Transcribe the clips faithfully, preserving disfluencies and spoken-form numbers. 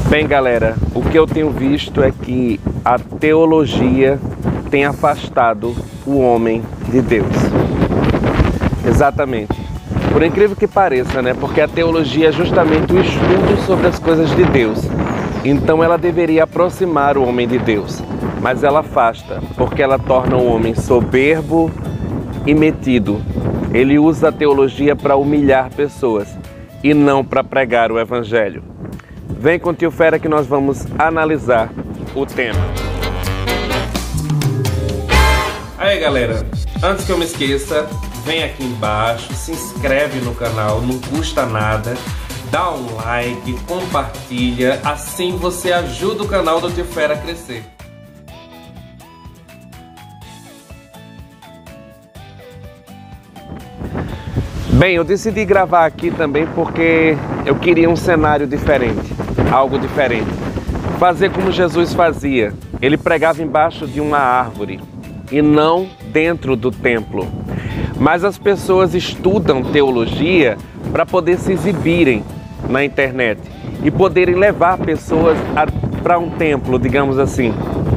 Bem, galera, o que eu tenho visto é que a teologia tem afastado o homem de Deus. Exatamente. Por incrível que pareça, né? Porque a teologia é justamente o estudo sobre as coisas de Deus. Então ela deveria aproximar o homem de Deus. Mas ela afasta, porque ela torna o homem soberbo e metido. Ele usa a teologia para humilhar pessoas e não para pregar o evangelho. Vem com o Tio Fera que nós vamos analisar o tema. Aí, galera, antes que eu me esqueça, vem aqui embaixo, se inscreve no canal, não custa nada, dá um like, compartilha, assim você ajuda o canal do Tio Fera a crescer. Bem, eu decidi gravar aqui também porque eu queria um cenário diferente, algo diferente. Fazer como Jesus fazia. Ele pregava embaixo de uma árvore e não dentro do templo. Mas as pessoas estudam teologia para poder se exibirem na internet e poderem levar pessoas para um templo, digamos assim,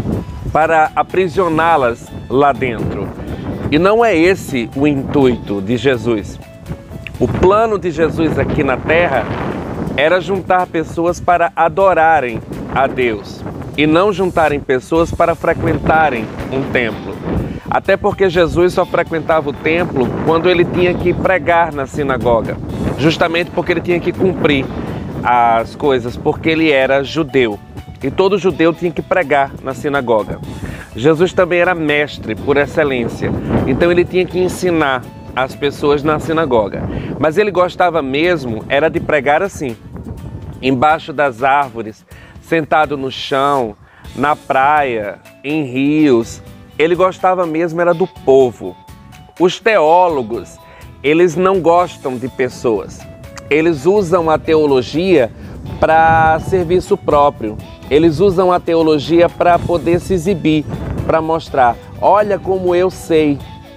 para aprisioná-las lá dentro. E não é esse o intuito de Jesus. O plano de Jesus aqui na Terra era juntar pessoas para adorarem a Deus e não juntarem pessoas para frequentarem um templo. Até porque Jesus só frequentava o templo quando ele tinha que pregar na sinagoga, justamente porque ele tinha que cumprir as coisas, porque ele era judeu e todo judeu tinha que pregar na sinagoga. Jesus também era mestre por excelência, então ele tinha que ensinar as pessoas na sinagoga. Mas ele gostava mesmo era de pregar assim, embaixo das árvores, sentado no chão, na praia, em rios. Ele gostava mesmo era do povo. Os teólogos, eles não gostam de pessoas. Eles usam a teologia para serviço próprio. Eles usam a teologia para poder se exibir, para mostrar, olha como eu sei.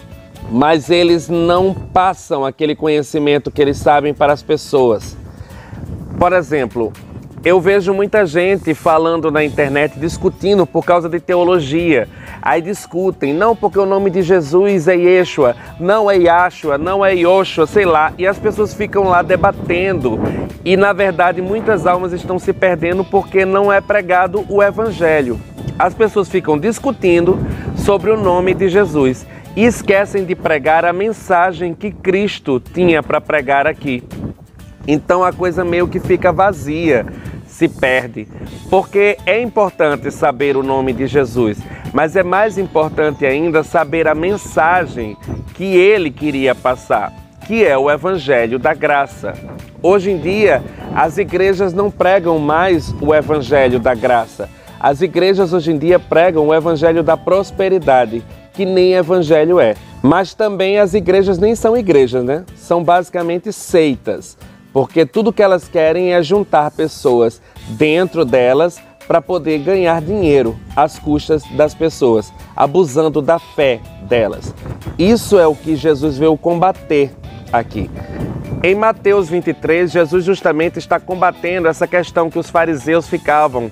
Mas eles não passam aquele conhecimento que eles sabem para as pessoas. Por exemplo, eu vejo muita gente falando na internet, discutindo por causa de teologia. Aí discutem, não porque o nome de Jesus é Yeshua, não é Yashua, não é Yoshua, sei lá. E as pessoas ficam lá debatendo. E na verdade muitas almas estão se perdendo porque não é pregado o evangelho. As pessoas ficam discutindo sobre o nome de Jesus. E esquecem de pregar a mensagem que Cristo tinha para pregar aqui. Então a coisa meio que fica vazia, se perde. Porque é importante saber o nome de Jesus, mas é mais importante ainda saber a mensagem que ele queria passar, que é o Evangelho da Graça. Hoje em dia, as igrejas não pregam mais o Evangelho da Graça. As igrejas hoje em dia pregam o Evangelho da Prosperidade, que nem evangelho é. Mas também as igrejas nem são igrejas, né? São basicamente seitas, porque tudo que elas querem é juntar pessoas dentro delas para poder ganhar dinheiro às custas das pessoas, abusando da fé delas. Isso é o que Jesus veio combater aqui. Em Mateus vinte e três, Jesus justamente está combatendo essa questão que os fariseus ficavam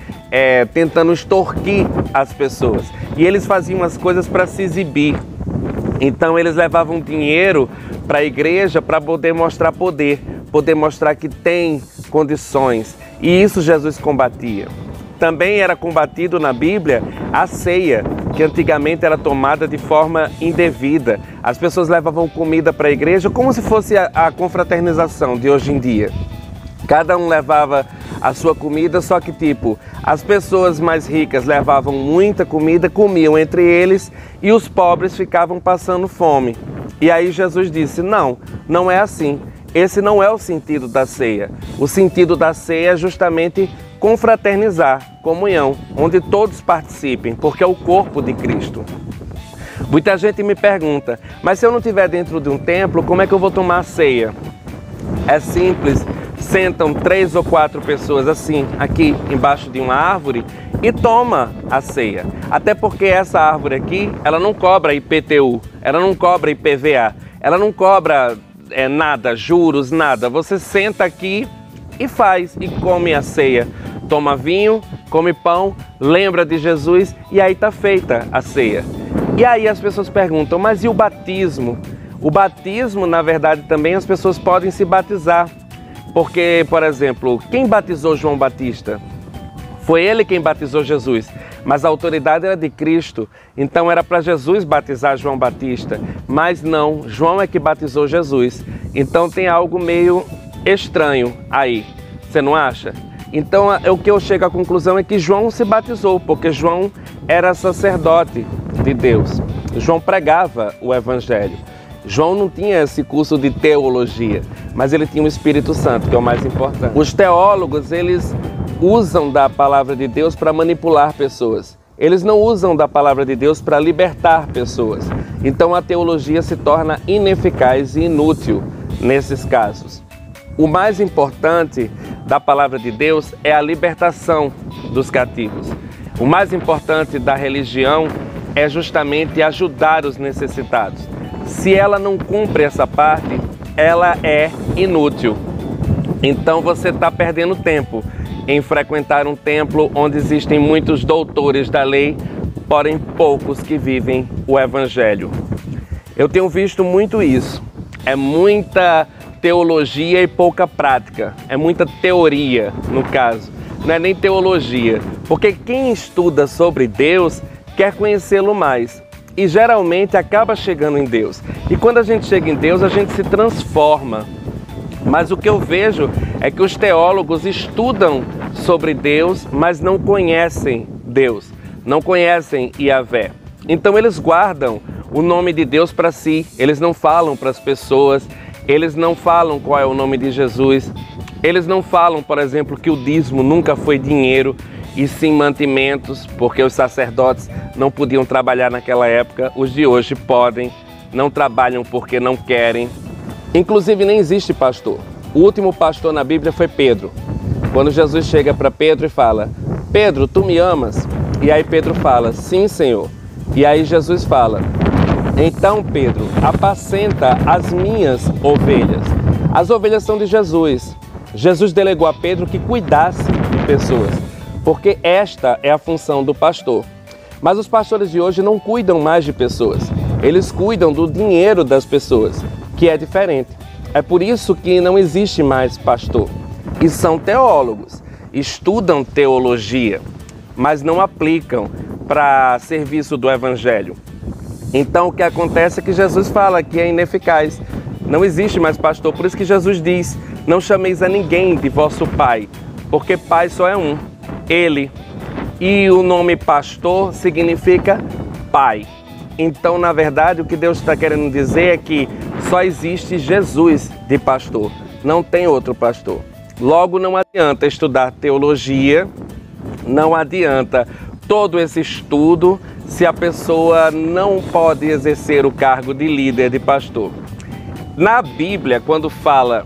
É, tentando extorquir as pessoas. E eles faziam as coisas para se exibir. Então eles levavam dinheiro para a igreja para poder mostrar poder, poder mostrar que tem condições. E isso Jesus combatia. Também era combatido na Bíblia a ceia, que antigamente era tomada de forma indevida. As pessoas levavam comida para a igreja como se fosse a, a confraternização de hoje em dia. Cada um levava a sua comida, só que tipo, as pessoas mais ricas levavam muita comida, comiam entre eles e os pobres ficavam passando fome. E aí Jesus disse, não, não é assim. Esse não é o sentido da ceia. O sentido da ceia é justamente confraternizar, comunhão, onde todos participem, porque é o corpo de Cristo. Muita gente me pergunta, mas se eu não estiver dentro de um templo, como é que eu vou tomar a ceia? É simples. Sentam três ou quatro pessoas assim, aqui embaixo de uma árvore e toma a ceia. Até porque essa árvore aqui, ela não cobra I P T U, ela não cobra I P V A, ela não cobra é, nada, juros, nada. Você senta aqui e faz, e come a ceia. toma vinho, come pão, lembra de Jesus e aí está feita a ceia. E aí as pessoas perguntam, mas e o batismo? O batismo, na verdade, também as pessoas podem se batizar. Porque, por exemplo, quem batizou João Batista? Foi ele quem batizou Jesus, mas a autoridade era de Cristo, então era para Jesus batizar João Batista, mas não, João é que batizou Jesus, então tem algo meio estranho aí, você não acha? Então o que eu chego à conclusão é que João se batizou, porque João era sacerdote de Deus, João pregava o Evangelho. João não tinha esse curso de teologia, mas ele tinha o Espírito Santo, que é o mais importante. Os teólogos, eles usam da palavra de Deus para manipular pessoas. Eles não usam da palavra de Deus para libertar pessoas. Então a teologia se torna ineficaz e inútil nesses casos. O mais importante da palavra de Deus é a libertação dos cativos. O mais importante da religião é justamente ajudar os necessitados. Se ela não cumpre essa parte, ela é inútil. Então você está perdendo tempo em frequentar um templo onde existem muitos doutores da lei, porém poucos que vivem o Evangelho. Eu tenho visto muito isso. É muita teologia e pouca prática. É muita teoria, no caso. Não é nem teologia. Porque quem estuda sobre Deus quer conhecê-lo mais. E geralmente acaba chegando em Deus. E quando a gente chega em Deus, a gente se transforma. Mas o que eu vejo é que os teólogos estudam sobre Deus, mas não conhecem Deus, não conhecem Yahvé. Então eles guardam o nome de Deus para si, eles não falam para as pessoas, eles não falam qual é o nome de Jesus, eles não falam, por exemplo, que o dízimo nunca foi dinheiro, e sim mantimentos, porque os sacerdotes não podiam trabalhar naquela época, os de hoje podem, não trabalham porque não querem. Inclusive nem existe pastor. O último pastor na Bíblia foi Pedro. Quando Jesus chega para Pedro e fala, Pedro, tu me amas? E aí Pedro fala, sim, Senhor. E aí Jesus fala, então Pedro, apacenta as minhas ovelhas. As ovelhas são de Jesus. Jesus delegou a Pedro que cuidasse de pessoas, porque esta é a função do pastor. Mas os pastores de hoje não cuidam mais de pessoas, eles cuidam do dinheiro das pessoas, que é diferente. É por isso que não existe mais pastor. E são teólogos, estudam teologia, mas não aplicam para serviço do Evangelho. Então o que acontece é que Jesus fala que é ineficaz. Não existe mais pastor, por isso que Jesus diz, não chameis a ninguém de vosso pai, porque pai só é um. Ele, e o nome pastor significa pai. Então, na verdade, o que Deus está querendo dizer é que só existe Jesus de pastor, não tem outro pastor. Logo, não adianta estudar teologia, não adianta todo esse estudo se a pessoa não pode exercer o cargo de líder, de pastor. Na Bíblia, quando fala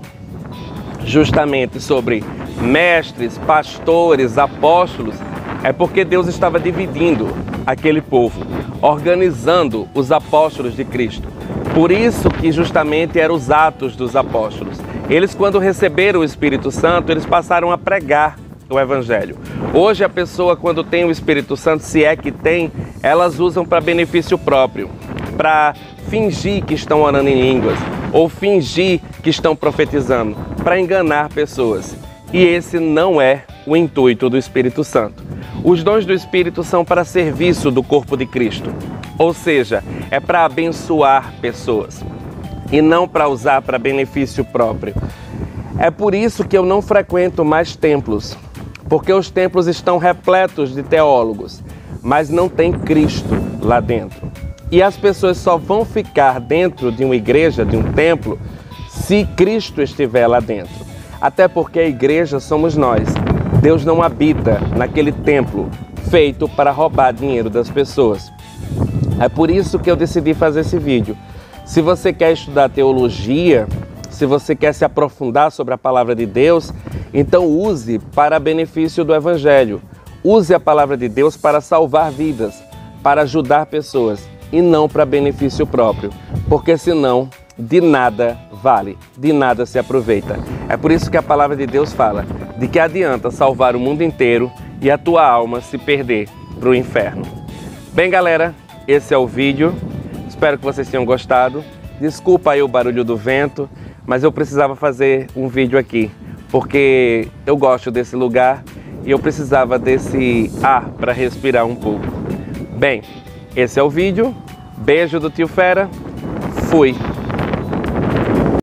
justamente sobre mestres, pastores, apóstolos, é porque Deus estava dividindo aquele povo, organizando os apóstolos de Cristo. Por isso que justamente eram os atos dos apóstolos. Eles, quando receberam o Espírito Santo, eles passaram a pregar o Evangelho. Hoje a pessoa, quando tem o Espírito Santo, se é que tem, elas usam para benefício próprio, para fingir que estão orando em línguas, ou fingir que estão profetizando, para enganar pessoas. E esse não é o intuito do Espírito Santo. Os dons do Espírito são para serviço do corpo de Cristo. Ou seja, é para abençoar pessoas e não para usar para benefício próprio. É por isso que eu não frequento mais templos, porque os templos estão repletos de teólogos, mas não tem Cristo lá dentro. E as pessoas só vão ficar dentro de uma igreja, de um templo, se Cristo estiver lá dentro. Até porque a igreja somos nós. Deus não habita naquele templo feito para roubar dinheiro das pessoas. É por isso que eu decidi fazer esse vídeo. Se você quer estudar teologia, se você quer se aprofundar sobre a palavra de Deus, então use para benefício do Evangelho. Use a palavra de Deus para salvar vidas, para ajudar pessoas e não para benefício próprio, porque senão de nada vale, de nada se aproveita. É por isso que a palavra de Deus fala De que adianta salvar o mundo inteiro e a tua alma se perder para o inferno? Bem, galera, esse é o vídeo. Espero que vocês tenham gostado. Desculpa aí o barulho do vento, mas eu precisava fazer um vídeo aqui, porque eu gosto desse lugar e eu precisava desse ar para respirar um pouco. Bem, esse é o vídeo. Beijo do Tio Fera. Fui!